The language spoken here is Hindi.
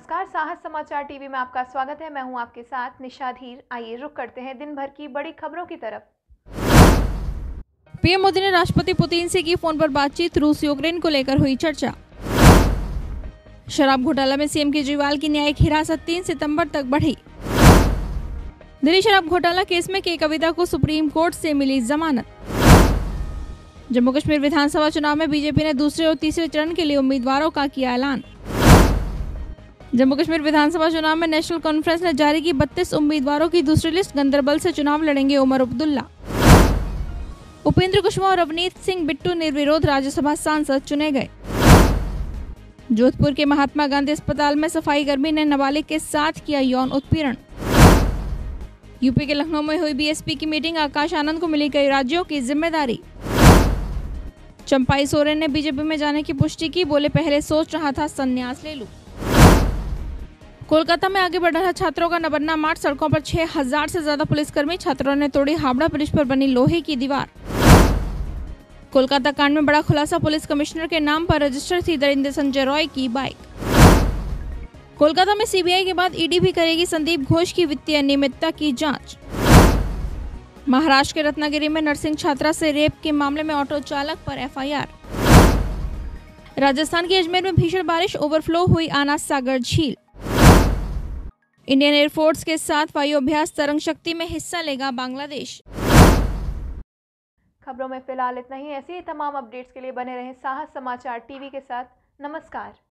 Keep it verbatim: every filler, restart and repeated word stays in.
नमस्कार, साहस समाचार टीवी में आपका स्वागत है। मैं हूं आपके साथ निशा धीर। आइए रुक करते हैं दिन भर की बड़ी खबरों की तरफ। पीएम मोदी ने राष्ट्रपति पुतिन से की फोन पर बातचीत। रूस यूक्रेन को लेकर हुई चर्चा। शराब घोटाला में सीएम केजरीवाल की न्यायिक हिरासत तीन सितंबर तक बढ़ी। दिल्ली शराब घोटाला केस में के कविता को सुप्रीम कोर्ट से मिली जमानत। जम्मू कश्मीर विधानसभा चुनाव में बीजेपी ने दूसरे और तीसरे चरण के लिए उम्मीदवारों का किया ऐलान। जम्मू कश्मीर विधानसभा चुनाव में नेशनल कॉन्फ्रेंस ने जारी की बत्तीस उम्मीदवारों की दूसरी लिस्ट। गंदरबल से चुनाव लड़ेंगे उमर अब्दुल्ला। उपेंद्र कुशवाहा और अवनीत सिंह बिट्टू निर्विरोध राज्यसभा सांसद चुने गए। जोधपुर के महात्मा गांधी अस्पताल में सफाई कर्मी ने नाबालिग के साथ किया यौन उत्पीड़न। यूपी के लखनऊ में हुई बीएसपी की मीटिंग। आकाश आनंद को मिली कई राज्यों की जिम्मेदारी। चंपाई सोरेन ने बीजेपी में जाने की पुष्टि की। बोले, पहले सोच रहा था संन्यास ले लूं। कोलकाता में आगे बढ़ रहा छात्रों का नबन्ना मार्च। सड़कों पर छह हजार से ज्यादा पुलिसकर्मी। छात्रों ने तोड़ी हावड़ा ब्रिज पर बनी लोहे की दीवार। कोलकाता कांड में बड़ा खुलासा। पुलिस कमिश्नर के नाम पर रजिस्टर थी दरिंदर संजय रॉय की बाइक। कोलकाता में सीबीआई के बाद ईडी भी करेगी संदीप घोष की वित्तीय अनियमितता की जांच। महाराष्ट्र के रत्नागिरी में नर्सिंग छात्रा से रेप के मामले में ऑटो चालक पर एफआईआर। राजस्थान के अजमेर में भीषण बारिश। ओवरफ्लो हुई आना सागर झील। इंडियन एयरफोर्स के साथ वायु अभ्यास तरंग शक्ति में हिस्सा लेगा बांग्लादेश। खबरों में फिलहाल इतना ही। ऐसी ही तमाम अपडेट्स के लिए बने रहें साहस समाचार टीवी के साथ। नमस्कार।